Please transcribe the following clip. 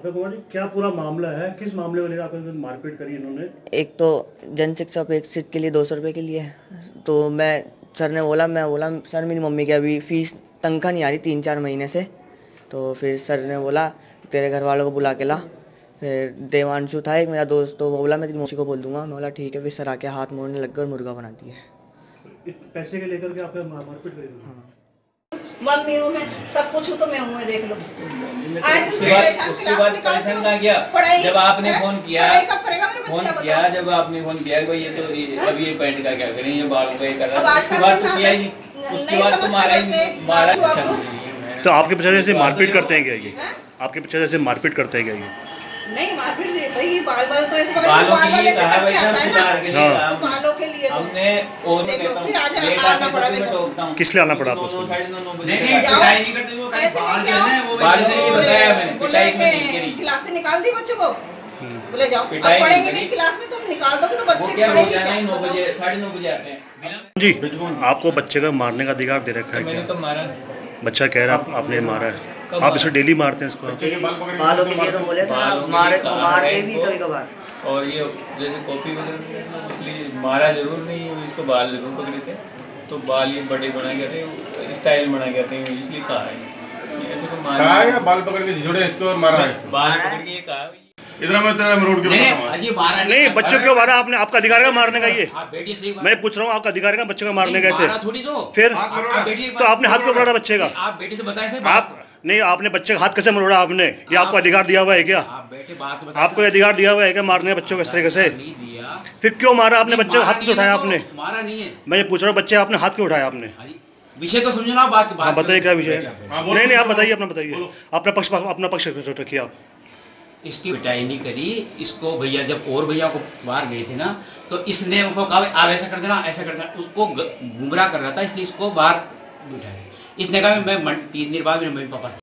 तो कुमार जी, क्या पूरा मामला है, किस मामले को लेकर आपने मारपीट करी इन्होंने? एक तो जन शिक्षा अपेक्षित के लिए 200 रुपये के लिए, तो सर ने बोला, मैं बोला सर मेरी मम्मी की अभी फीस तनख्वाह नहीं आ रही 3-4 महीने से। तो फिर सर ने बोला तेरे घर वालों को बुला के ला। फिर देवांशु था एक मेरा दोस्त, तो वो बोला मैं तेरी मौसी को बोल दूंगा। मैं बोला ठीक है। फिर सर आके हाथ मोड़ने लग गए और मुर्गा बना दिया। पैसे के लेकर के आपने मारपीट करी? हाँ। मम्मी हूँ मैं, सब कुछ हूँ तो मैं हूँ, देख लो। उसके बाद परेशान ना किया जब आपने फोन किया, जब आपने फोन किया कि भाई ये तो अब ये पैंट का क्या करें, ये बालों का ये कर रहा है, उसके बाद तो किया ही, उसके बाद तो मारा। तो आपके पीछे से मारपीट करते हैं क्या ये? आपके पीछे से मारपीट करते हैं क्या ये? नहीं मारपीट भाई, बाल तो ऐसे बालों के लिए कहा भाई, सब सुधार के लिए कहा, बालों के लिए हमने और फिर आज आना पड़ा मेरे को। किस लिए आना पड़ा आपको? नहीं पिटाई नहीं करते, वो बाहर से नहीं बताया मैंने, पिटाई नहीं करी। क्लास से निकाल दी बच्चों को, बोले जाओ अब पढ़ेंगे नहीं क्लास में, तुम निकाल दोगे तो बच्चे पढ़ेंगे क्या? 9 बजे 9:30 बजे आते हैं जी। आपको बच्चे का मारने का अधिकार दे रखा है? मैंने तो मारा, बच्चा कह रहा है आपने मारा है, आप इसे डेली मारते हैं इसको? बालों के लिए तो बोले थे, मार के भी कभी कभार। और ये जैसे कॉपी वगैरह इसलिए मारा जरूर नहीं, इसको बाल जरूर पकड़े थे, तो बाल ये बड़े बना गए थे, स्टाइल बना गए थे, इसलिए कहा है ऐसे तो मारा, बाल पकड़ के झोड़े इसको और मारा है, बाल पकड़ के ये कहा इधर मैं रोड के नहीं, बच्चों क्यों मारा आपने? आपका अधिकार है मारने का? ये मैं पूछ रहा हूँ, आपका अधिकार है बच्चे का मारने का? ऐसे फिर तो आपने हाथ क्यों मरोड़ा बच्चे का? आप बेटे से बताएं आप नहीं, आपने बच्चे का हाथ कैसे मरोड़ा आपने? ये आपको अधिकार दिया हुआ है क्या? आपको अधिकार दिया हुआ है क्या मारने बच्चों को इस तरीके से? फिर क्यों मारा आपने बच्चे का? हाथ क्यों उठाया आपने? मारा नहीं है, मैं ये पूछ रहा हूँ, बच्चे आपने हाथ क्यों उठाया आपने? विषय तो समझो ना, बात बताइए क्या विषय है? नहीं आप बताइए, अपना बताइए, अपना पक्ष रखिए आप। इसकी पिटाई नहीं करी इसको भैया, जब और भैया को बाहर गए थे ना, तो इसने उनको कहा आप ऐसा कर देना, ऐसा कर देना, उसको गुमराह कर रहा था, इसलिए इसको बाहर बिठाया। इसने कहा मैं 3 दिन बाद मेरे मम्मी पापा